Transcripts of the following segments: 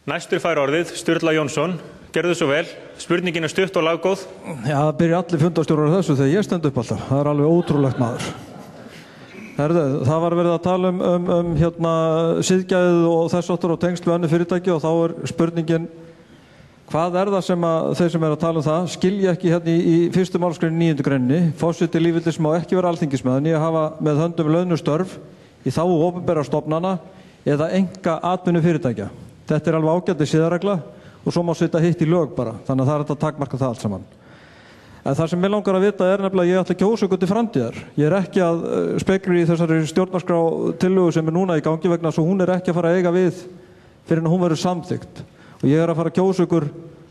Næstur fær orðið, Sturla Jónsson. Gerðu svo vel. Spurningin stutt og laggóð. Já, það byrja allir fundarstjórar þessu þegar ég stend upp alltaf. Það alveg ótrúlegt maður. Það var verið að tala um siðgæðið og þess áttur og tengsl við önnur fyrirtæki og þá spurningin hvað það sem þeir sem að tala það skilja ekki í 1. málsgrein 9. greininni. Forseti lýðveldis má ekki vera alþingismaður né hafa með höndum launustörf í þágu opinberra stofnana eða enga atvinnufyrirtækja. Þetta alveg ágætis siðaregla og svo má setja hitt í lög bara. Þannig að það hægt að takmarka það allt saman. En það sem mig langar að vita nefnilega að ég ætla að kjósa ykkur til framtíðar. Ég ekki að spekla í þessari stjórnarskrá tillögu sem núna í gangi vegna svo hún ekki að fara að eiga við fyrir en hún verður samþykkt. Og ég að fara að kjósa ykkur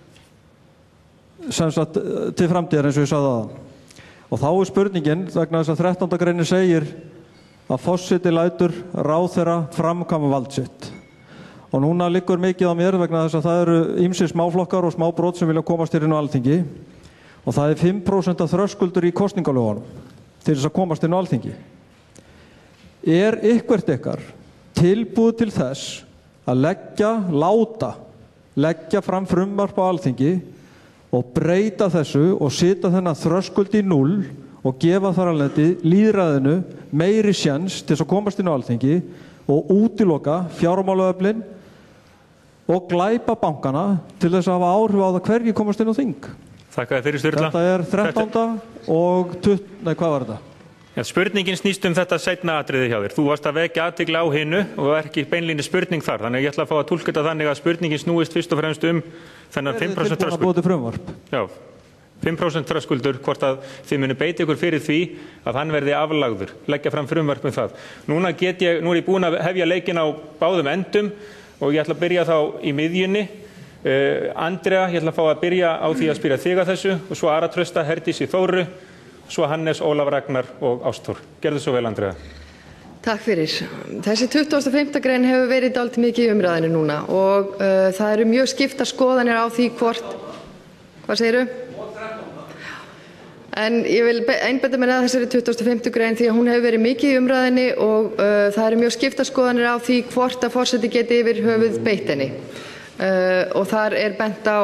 sem sagt til framtíðar eins og ég sagði áðan. Og þá spurningin vegna þess að 13. greinin segir að forseti lætur ráðherra framkvæma vald sitt. Og núna liggur mikið á mér vegna þess að það eru ýmsir smáflokkar og smábrot sem vilja komast inn á Alþingi. Og það 5% þröskuldur í kosningalögunum til þess að komast inn á Alþingi. Eitthvert ykkar tilbúið til þess að leggja fram frumvarp á Alþingi og breyta þessu og setja þennan þröskuld í 0 og gefa þar alveg lýðræðinu meiri sjens til þess að komast inn á Alþingi og útiloka fjármálaöflin og glæpa bankana til þess að hafa áhrif á það hverjir komast inn á þing. Þakka þér fyrir, Sturla. Þetta 13. og 20. Nei, hvað var þetta? Ja, spurningin snýst þetta seinna atriði hjá þér. Þú varst að vekja athygli á hinu og ekki beinlínis spurning þar. Þannig ég ætla að fá að túlka þetta þannig að spurningin snúist fyrst og fremst þennan 5% þröskuld. Búið til frumvarp. Já, 5% þröskuldur, hvort að þið muni beita ykkur fyrir því að hann verði aflagður, leggja fram frumvarp með það. Nú er ég búin að hefja leikinn á báðum endum og ég ætla að byrja þá í miðjunni. Andrea, ég ætla að fá að byrja á því að spyrja þig að þessu og svo Ara Trausta, Herdísi Þóru, svo Hannes, Ólaf Ragnar og Ásþór. Gerðu svo vel, Andrea. Takk fyrir. Þessi 25. grein hefur verið dálítið mikið í umræðinu núna og það eru mjög skiptar skoðanir á því hvort, hvað segirðu? En ég vil einbeita mér að þessari 25. grein því að hún hefur verið mikið í umræðinni og það eru mjög skiptar skoðanir á því hvort að forseti geti yfir höfuð beitt henni. Og þar bent á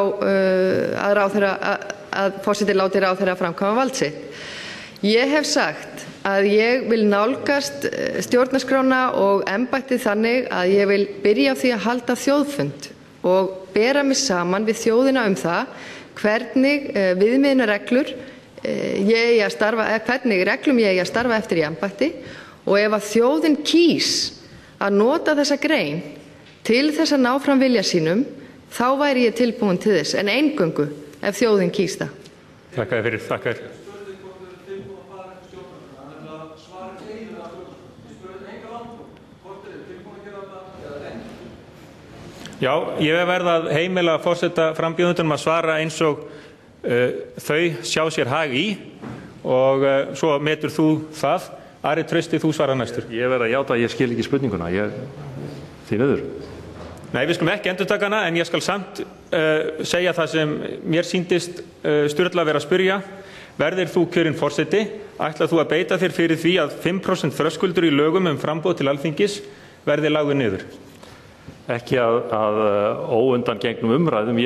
að forseti láti ráðherra framkvæma vald sitt. Ég hef sagt að ég vil nálgast stjórnarskrána og embættið þannig að ég vil byrja á því að halda þjóðfund og bera mig saman við þjóðina það hvernig viðmiðunarreglur hvernig reglum ég eigi að starfa eftir í embætti og ef að þjóðin kýs að nota þessa grein til þess að ná fram vilja sínum, þá væri ég tilbúin til þess, en eingöngu ef þjóðin kýs það. Þakka þér fyrir, þakka þér. Já, ég verð að heimila forseta frambjóðendunum að svara eins og þau sjá sér hag í og svo metur þú það. Ari Trausti, þú svara næstur. Ég verð að játa að ég skil ekki spurninguna, því miður. Nei, við skulum ekki endurtaka hana, en ég skal samt segja það sem mér sýndist Sturla vera að spyrja. Verðir þú kjörinn forseti? Ætlað þú að beita þér fyrir því að 5% þröskuldur í lögum framboð til Alþingis verði lagður niður? Ekki að óundangengnum umræðum.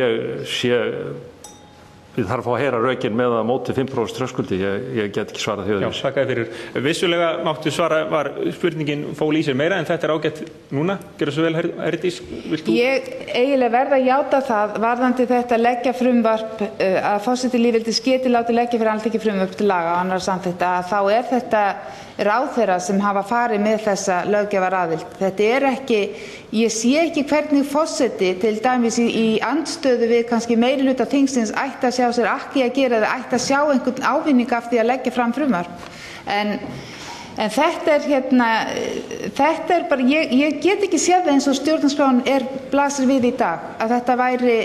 Við þarf að heyra rökin með að móti 5% þröskuldi. Ég get ekki svarað því. Já, þakka þér fyrir. Vissulega máttu svara, spurningin fól í sér meira, en þetta ágætt núna. Gjörðu svo vel, Herdís. Ég eiginlega verð að játa það varðandi þetta leggja frumvarp að forseti lýðveldis geti látið leggja fyrir Alþingi frumvarp til laga og annars samþykkt að þá þetta ráðherra sem hafa farið með þessa löggjafaraaðild. Þetta ekki, ég sé ekki hvernig forseti til dæmis í andstöðu við kannski meirihluta þingsins ætti að sjá sér ekki að gera eða ætti að sjá einhvern ávinning af því að leggja fram frumvarp. En þetta bara, ég get ekki séð eins og stjórnarskráin blasir við í dag, að þetta væri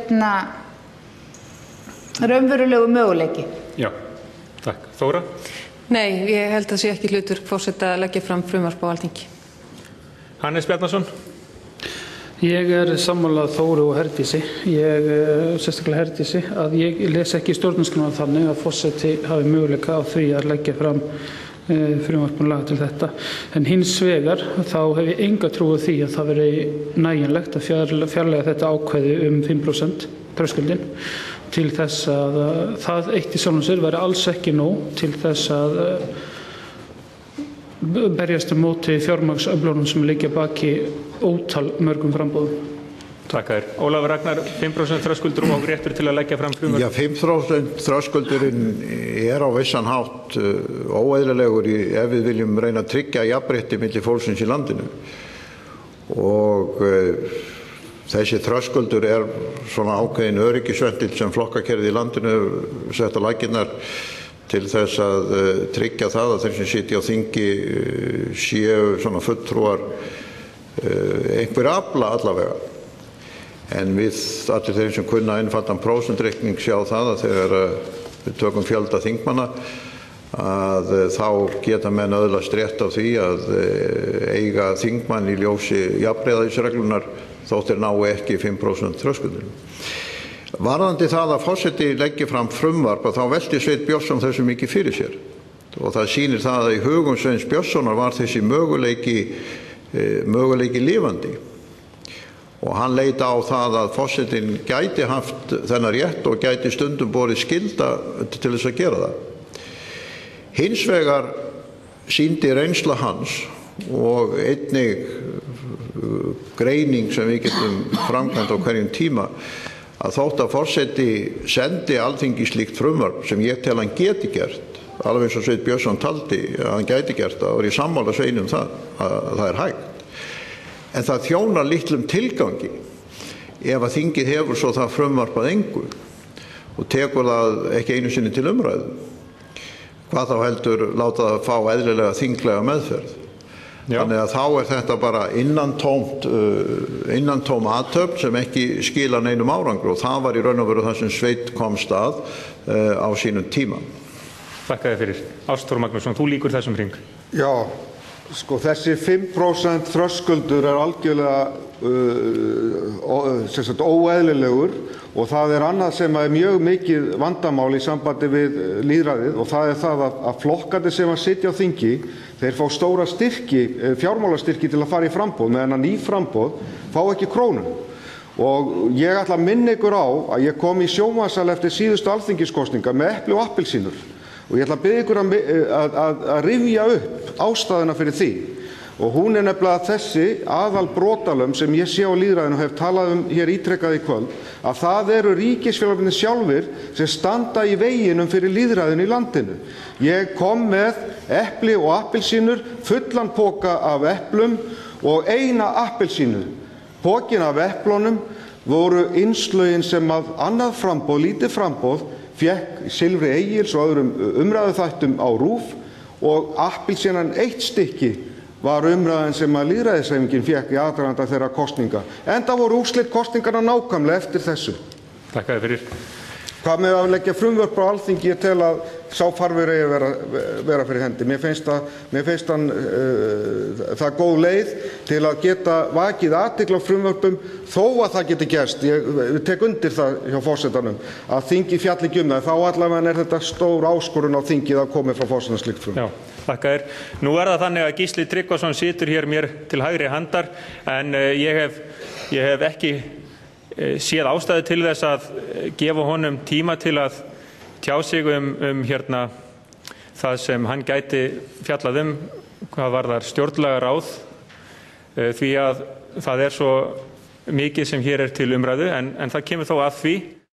raunverulegu möguleiki. Já, takk. Þóra? Nei, ég held að sé ekki hlutverk forseta að leggja fram frumvarp á Alþingi. Hannes Bjarnason? Ég sammála Þóru og Herdísi, sérstaklega Herdísi, að ég les ekki stjórnarskrána þannig að forseti hafi möguleika á því að leggja fram frumvarp laga til þetta. En hins vegar þá hef ég enga trú á því að það veri nægjanlegt að fjarlæga þetta ákvæði 5% þröskuldinn til þess að það eitt í sjálfum sér væri alls ekki nóg til þess að berjast móti fjármagnsöflunum sem liggja baki ótal mörgum framboðum. Takk þér. Ólafur Ragnar, 5% þröskuldur og réttur til að leggja fram frumvarp. Já, 5% þröskuldurinn á vissan hátt óeðlilegur ef við viljum reyna að tryggja jafnrétti milli fólksins í landinu. Og þessi þröskuldur svona ákveðin öryggisventil sem flokkakerfið í landinu sett á laggirnar til þess að tryggja það að þeir sem sitja á þingi séu svona fulltrúar einhver afla allavega. En við allir þeir sem kunna einfaldan prósentreikning sjá það að þegar við tökum fjölda þingmanna að þá geta menn öðlast rétt á því að eiga þingmann í ljósi jafnræðisreglunar þótt þeir nái ekki 5% þröskuldinum. Varðandi það að forseti leggi fram frumvarp þá velti Sveinn Björnsson þessu mikið fyrir sér og það sýnir það að í hugum Sveins Björnssonar var þessi möguleiki lifandi. Og hann leit á það að forsetinn gæti haft þennan rétt og gæti stundum borið skylda til þess að gera það. Hins vegar sýndi reynsla hans og einnig greining sem við getum framkvæmt á hverjum tíma að þótt að forseti sendi Alþingi slíkt frumvarp sem ég tel hann geti gert, alveg eins og Sveinn Björnsson taldi að hann gæti gert það, og ég sammála Sveini það að það hægt. En það þjónar litlum tilgangi ef að þingið hefur svo það frumvarp að engu og tekur það ekki einu sinni til umræðu. Hvað þá heldur láta það fá eðlilega þinglega meðferð. Já. Þannig að þá þetta bara innantóm athöfn sem ekki skila neinum árangri og það var í raun og veru það sem Sveinn komst að á sínum tíma. Þakka þér fyrir. Ástþór Magnússon, þú lýkur þessum hring. Já. Sko, þessi 5% þröskuldur algjörlega óeðlilegur og það annað sem mjög mikið vandamál í sambandi við lýðræðið og það það að flokkandi sem að sitja á þingi, þeir fá stóra styrki, fjármálastyrki til að fara í framboð, meðan að ný framboð fá ekki krónu. Og ég ætla að minna ykkur á að ég kom í sjónvarpssal eftir síðustu alþingiskosningar með epli og appelsínur. Og ég ætla að biðja ykkur að rifja upp ástæðuna fyrir því. Og hún nefnilega þessi aðalbrotalöm sem ég sé á lýðræðinu og hef talað hér ítrekkað í kvöld, að það eru ríkisfélagarnir sjálfir sem standa í veginum fyrir lýðræðinu í landinu. Ég kom með epli og appelsínur, fullan poka af eplum og eina appelsínu. Pokinn af eplunum voru innslögin sem að annað framboð, lítið framboð, fékk Silfri Egils og öðrum umræðuþættum á RÚV og appelsínan eitt stykki var umræðan sem að lýðræðishreyfingin fékk í aðdraganda þeirra kosninga. Enda voru úrslit kosningarna nákvæmlega eftir þessu. Takk fyrir. Hvað með að leggja frumvörp á Alþingi, ég tel að sá farvegur eigi að vera fyrir hendi. Mér finnst það góð leið til að geta vakið athygli á frumvörpum þó að það geti gerst. Ég tek undir það hjá forsetanum að þingið fjalli ekki það. Þá allavega þetta stór áskorun á þingið að koma frá forsetanum slíkt frumvarp. Já, þakka þér. Nú það þannig að Gísli Tryggvason situr hér mér til hægri handar en ég hef ekki séð ástæðu til þess að gefa honum tíma til að tjá sig það sem hann gæti fjallað hvað varðar stjórnlagaráð því að það svo mikið sem hér til umræðu en það kemur þó að því